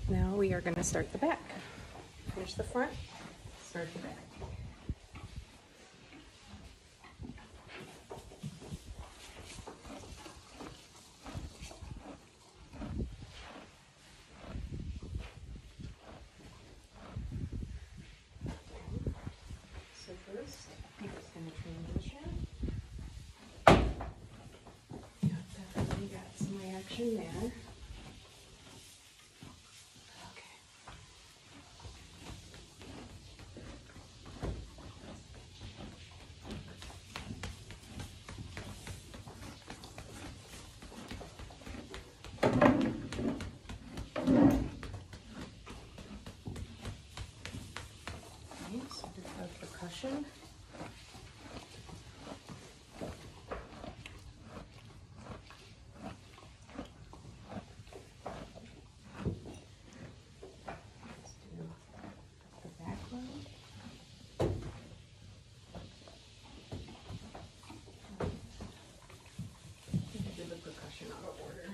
Now we are going to start the back. Finish the front, start the back. So first, I'm just going to transition. Definitely got some reaction there. So just have percussion. Let's do the back one. I did the percussion out of order.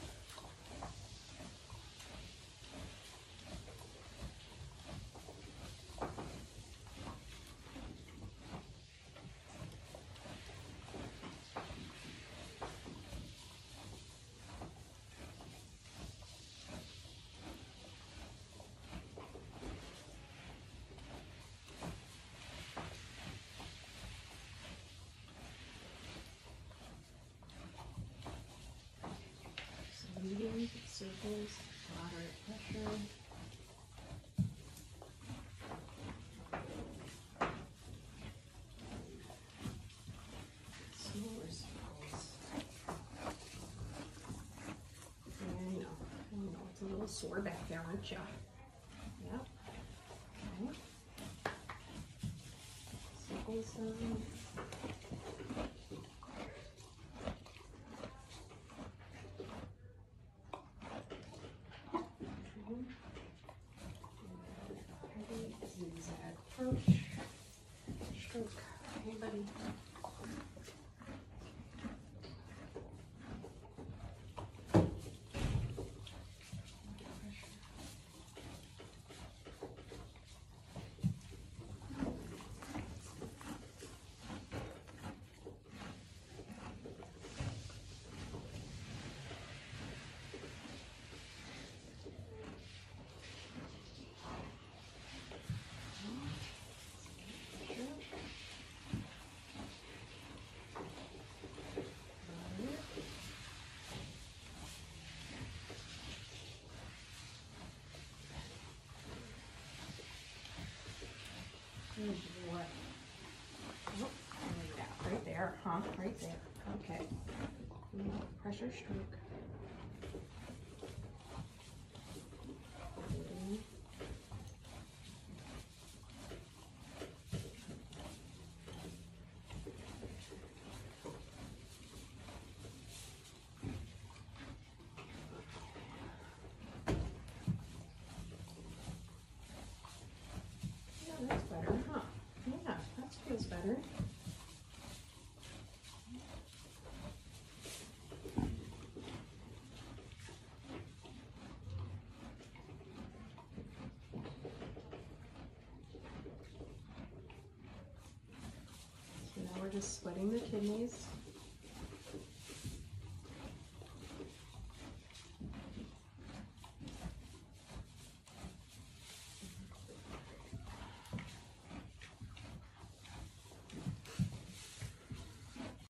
Medium circles, moderate pressure. Smaller circles. Yeah, I know, it's a little sore back there, aren't you? Yep. Okay. Circles down. Zigzag approach, stroke. Hey, buddy. What? Oh, right there, huh? Right there. Okay. Pressure stroke. Yeah, that's better, huh? Yeah, that feels better. So now we're just splitting the kidneys.